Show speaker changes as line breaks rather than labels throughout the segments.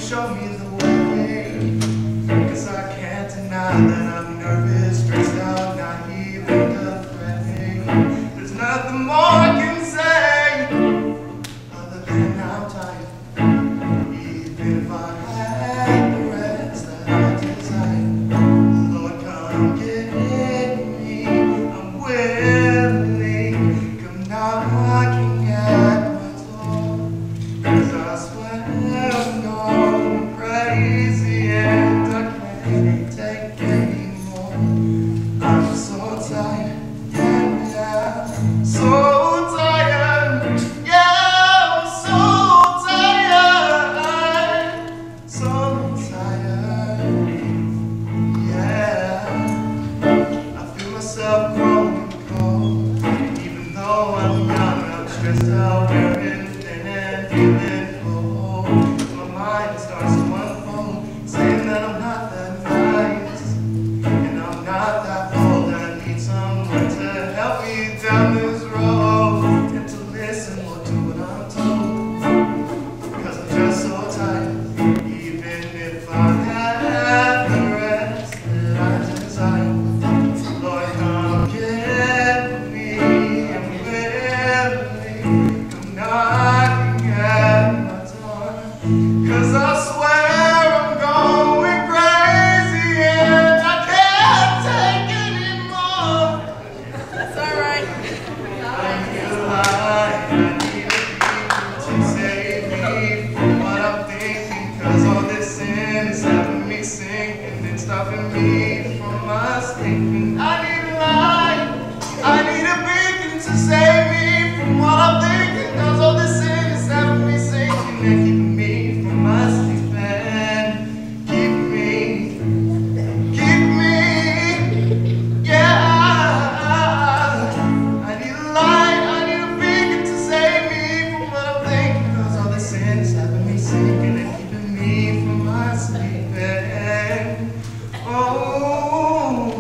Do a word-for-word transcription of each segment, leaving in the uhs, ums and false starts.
show me the way, 'cause I can't deny that I'm nervous, stressed out, not even afraid. There's nothing more I can say other than I'm tired. Even if I had the rest that I desire, Lord, come get me. I'm willing. Come knocking at my door, 'cause I swear I'm going crazy and I can't take anymore. I'm so tired, yeah, yeah, so tired, yeah, I'm so tired, so tired, yeah. I feel myself growing cold, even though I'm young, I'm stressed out, wearing thin and feeling cold. My mind starts to unfold, saying that I'm not that nice, and I'm not that bold. I need someone to help me down this road, and to listen or do what I'm told, 'cause I'm just so tired. Even if I had the rest that I desire, Lord, come get me. I'm willing. Come knocking at my door, 'cause I swear I'm going crazy and I can't take anymore.
That's all right.
I need a light, I need a people to save me from what I'm thinking, 'cause all this sin is having me sinking and stopping me from my sleeping. I need a light, I need a beacon to save me from what I'm thinking, 'cause all this sin is having me sinking and keeping me from my sleeping. Keep me, keep me, yeah. I need a light, I need a beacon to save me from what I'm thinking, 'cause all this sin is having me sinking and keeping me from my sleeping. Oh,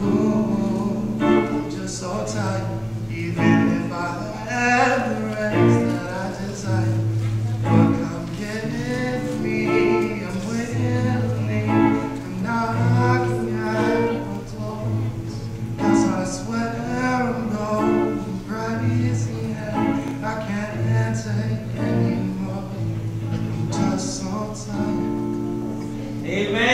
I'm just so tired. Even if I had the rest that I desire, Lord, come get me. I'm willing. I'm knocking at my door, 'cause I swear I'm going crazy and I can't take anymore. I'm just so tired.
Amen.